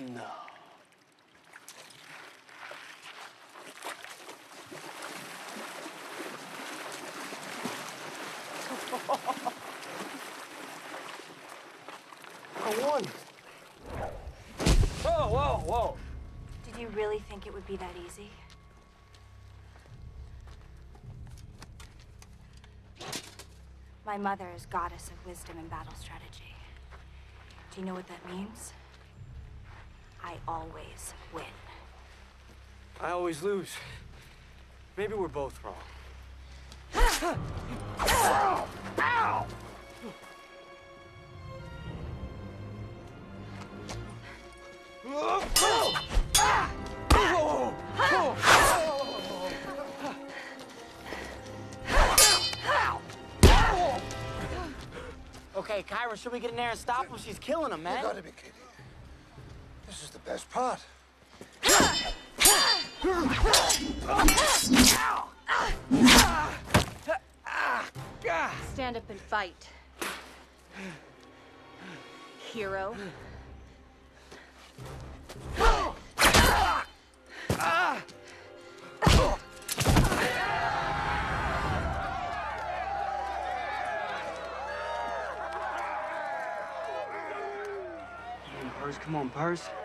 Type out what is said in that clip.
No. I won. Whoa, whoa, whoa. Did you really think it would be that easy? My mother is goddess of wisdom and battle strategy. Do you know what that means? I always win. I always lose. Maybe we're both wrong. Ow! Ow! Okay, Kyra, should we get in there and stop him? She's killing him, man. You gotta be kidding. This is the best part. Stand up and fight. Hero. Come on, Percy.